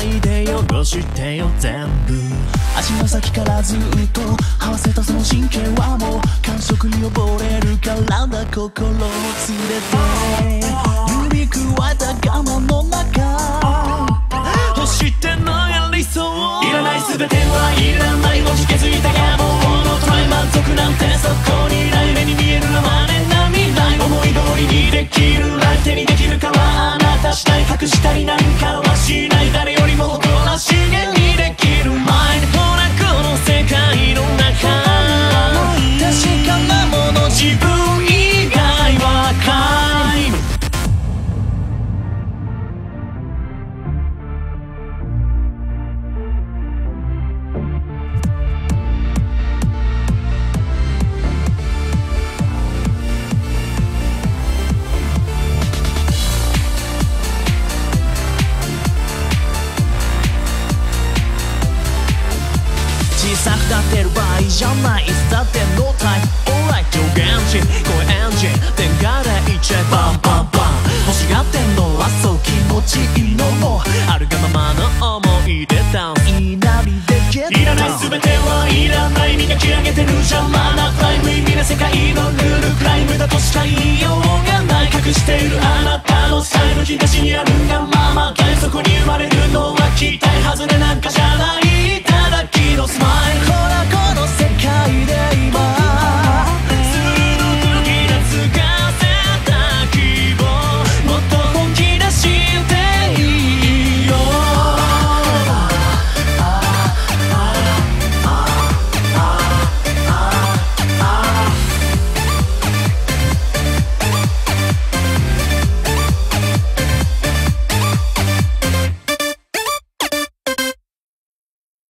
ないで汚してよ全部。足の先からずっと合わせたその神経はもう感触に溺れるからだ。心を連れて指くわえた我慢の中欲してんのや理想。いらない全てはいらない文字気づいた野望のトライ。満足なんてそこにない。目に見えるのはね波ない。思い通りにできるライフ手にできるかはあなた次第。隠したりなんかはしない。誰よりも誇らしげにできるマインド。ほらこの世界の中確かなもの自分以外は皆無。小さく立ってる場合じゃない。いつだってノータイムオーライ上限値声エンジン電化でいっちゃえバンバンバン。欲しがってんのはそう気持ちいいのもあるがままの思い出ダンスいなりでゲット。いらない全てはいらない。磨き上げてる邪魔なクライム意味な世界のルールクライムだとしか言いようがない。隠しているあなたのスタイル東にあるがままかい。そこに生まれるのは期待外れなんかじゃない。ただきのスマイル。ほらこの世界